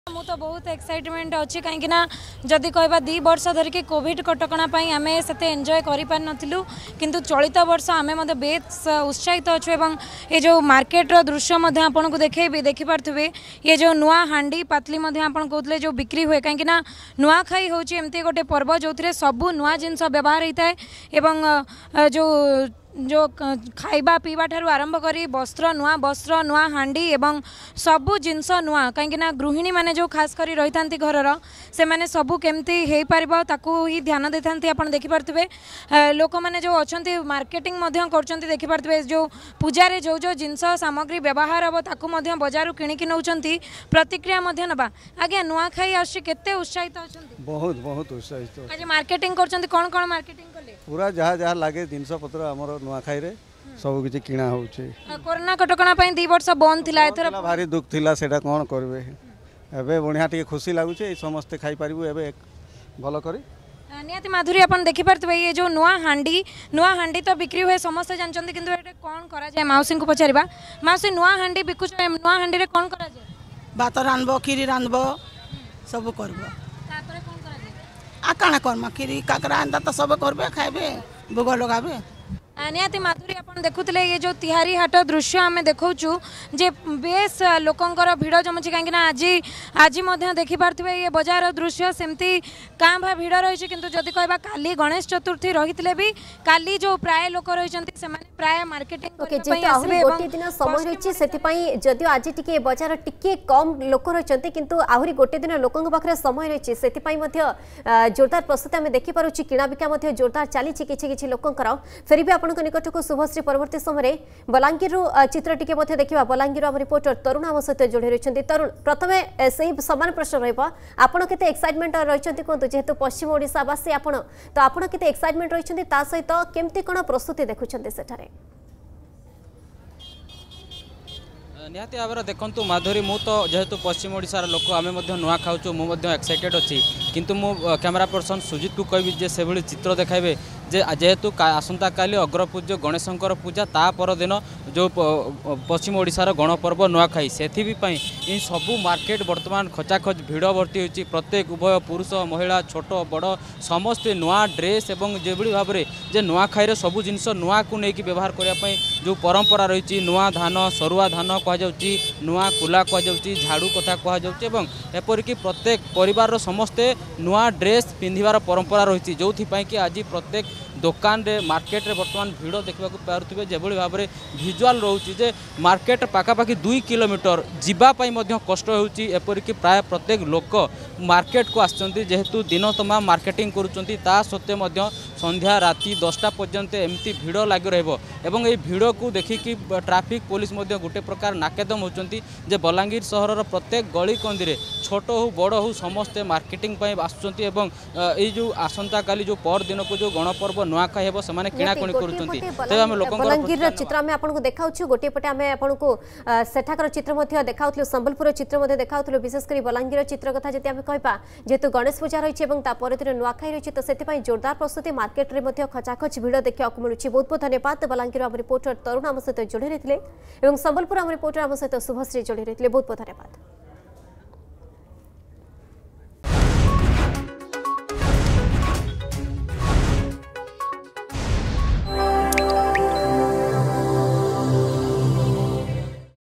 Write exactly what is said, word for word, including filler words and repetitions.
मु तो बहुत एक्साइटमेंट अच्छी कहीं जदि कहवा दी वर्ष धरिकी कोविड कटकणा आम से एंजॉय कर पार नथिलु किंतु चलित वर्ष आम बेस उत्साहित अच्छु एवं ये जो मार्केट रो दृश्य आपन को देखेबी देखि पारथुबे ये जो नुआ हांडी पातली आपन कहते जो बिक्री हुए कहीं नुआ खाई होची एमती गोटे पर्व जो सबू नुआ जिनस व्यवहार होता है एवं जो जो खाइबा पीवा ठारू आरंभ करी वस्त्र नुआ वस्त्र नुआ हांडी एवं सबू जिनस नुआ कहीं गृहिणी माने जो खास करी रही था घर से माने सबू केमती हो पार ताकू ही ध्यान दे था आप देखिपे लोक मैंने जो अच्छा मार्केटिंग कर देखिपे जो पूजार जो जो जिनस सामग्री व्यवहार हम ताकू बजार किणिकी नौ प्रतिक्रिया नवा आज्ञा नुआ खाई आते उत्साहित अच्छा बहुत बहुत उत्साहित आज मार्केटिंग कर कौन कौन मार्केटिंग कले पूरा जहाँ जहाँ लगे जिनस पत्र आमर नुआखाई रे सब किसी किणा हो कोरोना कटकणा दी वर्ष बंद थिला एथर भारी दुख थिला सेटा कौन करेंगे एबे बढ़िया टी खुशी लगुच समस्ते खाई पारू एबे भल करी निहाती माधुरी अपन देखि पारथबे ये जो नुआ हांडी नुआ हांडी तो बिक्री हुए समस्त जानचंती किंतु एटा कौन करा जाय माउसी को पचारिबा माउसी नुआ हांडी बिकु नुआ हांडी रे कौन करा जाय भात रांधबो खीरी रांधबो सब करबो तापरे कौन करा जाय आ काना कर्म खीरी काकरा अंदा तो सब करबे खाइबे भोग लगाबे निहाती माधुरी अपन देखुले ये जो तिहारी हाट दृश्य आम देखु जे बेस लोकंर भिड़ जमुची कहीं आज आज देखि पारे ये बजार दृश्य सेमती काँ भा भिड़ रही किंतु जदि कहबा काली गणेश चतुर्थी रही भी काली जो प्राय लोक रही प्राय मार्केटिंग गोटे दिन समय रही से जदिव आज टी बजार टी कम लोक रही किंतु आहरी गोटे दिन लोकों पाखे समय रही से जोरदार प्रस्तुति आम देखिपुँ किणाबिका जोरदार चली किसी लोकंर फेर भी आपन निकट को शुभश्री परवर्ती समय बलांगीर चित्र टी देखा बलांगीर आम रिपोर्टर तरुण आम सहित जोड़ी रही तरुण प्रथम से सामान प्रश्न रहा केते एक्साइटमेंट रही कहतु जेहेतु पश्चिम ओडिशावासी आपण तो आपड़ केते एक्साइटमेंट रही सहित केमती कौन प्रस्तुति देखुं सेठारे निहाती भाव देखु माधुरी मु तो जेहेतु पश्चिम ओडिशार लोक आम नुआ खाऊँ मुझे एक्साइटेड अच्छी किंतु मु कैमरा पर्सन सुजित को कहबी जे से भली चित्र देखाइबे जे जेहेतु आसंता काली अग्रपूज्य गणेशंकर पूजा ता पर दिन जो पश्चिम ओडिशार गणपर्व नुआखाई से इन सबू मार्केट बर्तमान खचाखच भिड़ भर्ती होती प्रत्येक उभय पुरुष महिला छोट बड़ समस्ते नुआ ड्रेस एवं जेभली भाव में जे नुआखाई सबू जिनस नुआ को लेकिन व्यवहार करने जो परंपरा रही नुआ धान सरुआ धान कहुच्छी नुआ कुला कहुच्छी झाड़ू कथा कहुच्छी एपरिक प्रत्येक परिवार समस्ते नुआ ड्रेस पिंधार परंपरा रही जो कि आज प्रत्येक दुकान रे मार्केट रे बर्तमान भिड़ देखा पारे जो भाव में भिजुआल रोचे जे मार्केट पाखापाखि दुई किलोमीटर जीवाई कष्ट होपरिक प्राय प्रत्येक लोक मार्केट को आसचंती जेहेतु दिन तमाम मार्केटिंग करुँच सत्वे संध्या राति दसटा पर्यंत एमती भिड़ लग रही ये भिड़ को देखिकी ट्राफिक पुलिस गोटे प्रकार नाकेदम होती जे बलांगीर सहर प्रत्येक गली कंदी छोट हो बड़ हो समस्ते मार्केटिंग आसुँच ये जो आसंता काली जो पर दिन को जो गणपर्व नुआखाई हेबो से किणाकुणी बलांगीर चित्र आम आपको देखा गोटे पटे आम आपको सेठाकर चित्र देखा संबलपुर चित्र देखा विशेषकर बलांगीर चित्र कथा जब आम कह जेहेतु गणेश पूजा रही है नुआखाई रही तो से जोरदार प्रस्तुति मार्केट में खचाखच भिड़ देखा मिलूँ बहुत बहुत धन्यवाद बलांगीर आम रिपोर्टर तरुण आम सहित जोड़ी रही संबलपुर आम रिपोर्टर आम सहित शुभश्री जोड़ी रही बहुत बहुत धन्यवाद।